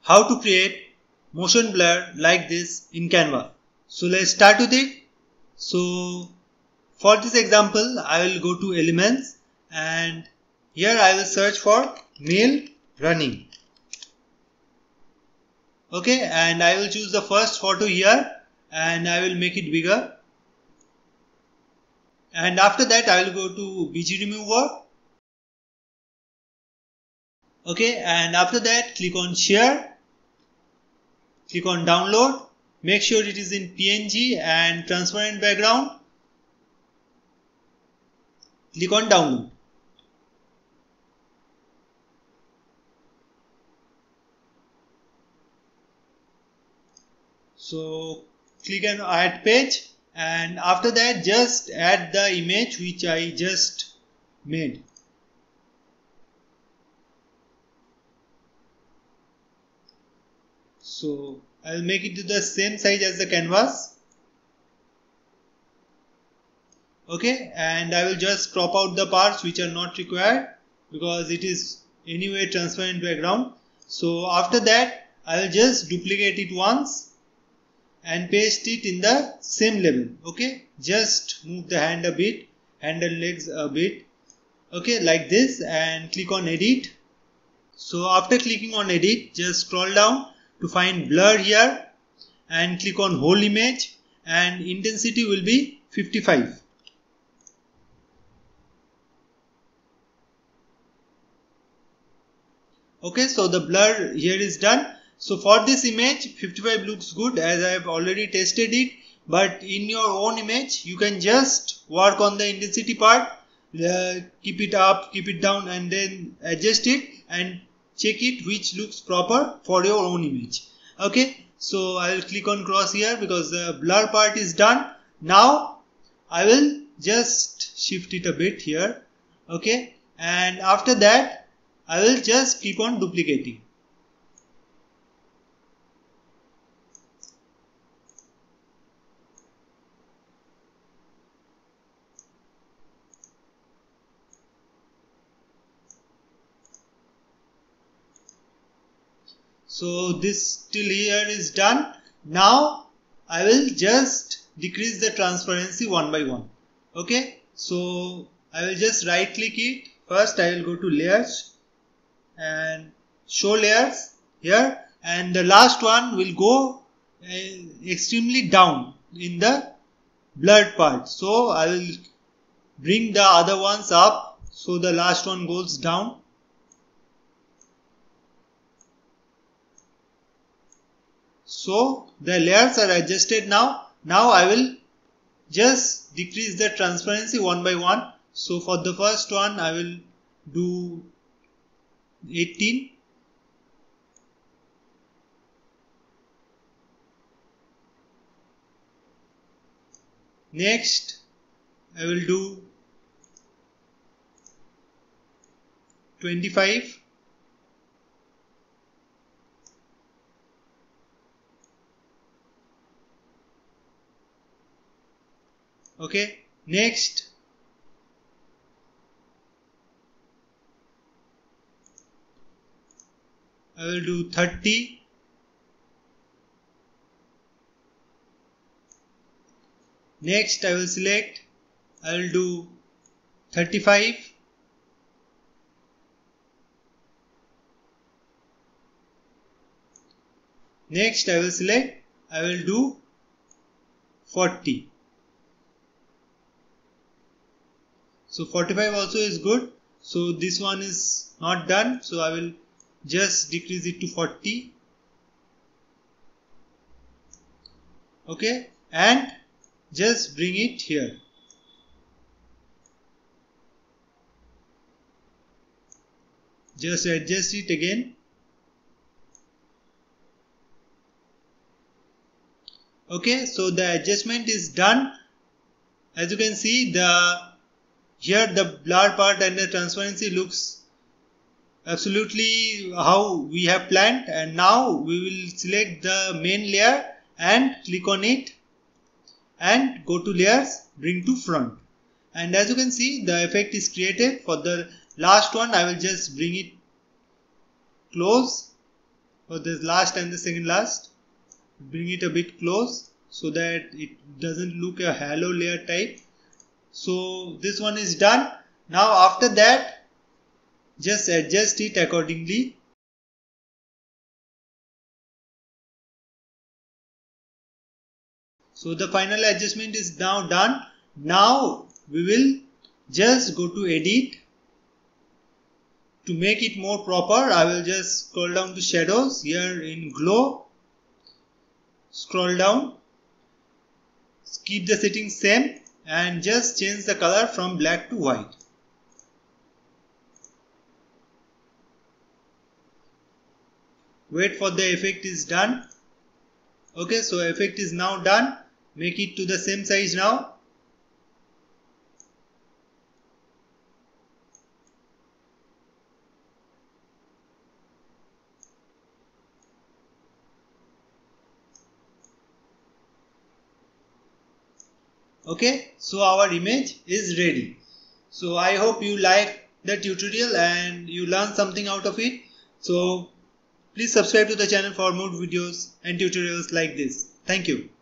how to create motion blur like this in Canva. So let's start with it. So for this example, I will go to elements and here I will search for male running. Okay, and I will choose the first photo here and I will make it bigger. And after that I will go to BG remover. Okay, and after that click on share, click on download, make sure it is in PNG and transparent background, click on download. So click on add page and after that just add the image which I just made. So I will make it to the same size as the canvas. Okay, and I will just crop out the parts which are not required because it is anyway transparent background. So after that I will just duplicate it once and paste it in the same level. Okay, just move the hand a bit, hand and legs a bit. Okay, like this, and click on edit. So after clicking on edit, just scroll down to find blur here and click on whole image and intensity will be 55. Okay, so the blur here is done. So for this image 55 looks good as I have already tested it, but in your own image you can just work on the intensity part, keep it up, keep it down and then adjust it and check it which looks proper for your own image. Okay, so I will click on cross here because the blur part is done. Now I will just shift it a bit here. Okay, and after that I will just keep on duplicating. So this till here is done. Now I will just decrease the transparency one by one. Okay, so I will just right click it. First I will go to layers and show layers here, and the last one will go extremely down in the blurred part. So I will bring the other ones up so the last one goes down. So the layers are adjusted now. Now I will just decrease the transparency one by one. So for the first one I will do 18. Next I will do 25. Okay, next I will do 30. Next I will select, I will do 35. Next I will select, I will do 40. So 45 also is good. So this one is not done. So I will just decrease it to 40. Okay, and just bring it here. Just adjust it again. Okay, so the adjustment is done. As you can see, here the blur part and the transparency looks absolutely how we have planned, and now we will select the main layer and click on it and go to layers, bring to front, and as you can see the effect is created. For the last one I will just bring it close for this last and the second last. Bring it a bit close so that it doesn't look a halo layer type. So this one is done. Now after that, just adjust it accordingly. So the final adjustment is now done. Now we will just go to edit. To make it more proper, I will just scroll down to shadows here in glow. Scroll down. Keep the settings same and just change the color from black to white. Wait for the effect is done. Okay, so effect is now done. Make it to the same size now. Okay, so our image is ready. So I hope you like the tutorial and you learned something out of it. So please subscribe to the channel for more videos and tutorials like this. Thank you.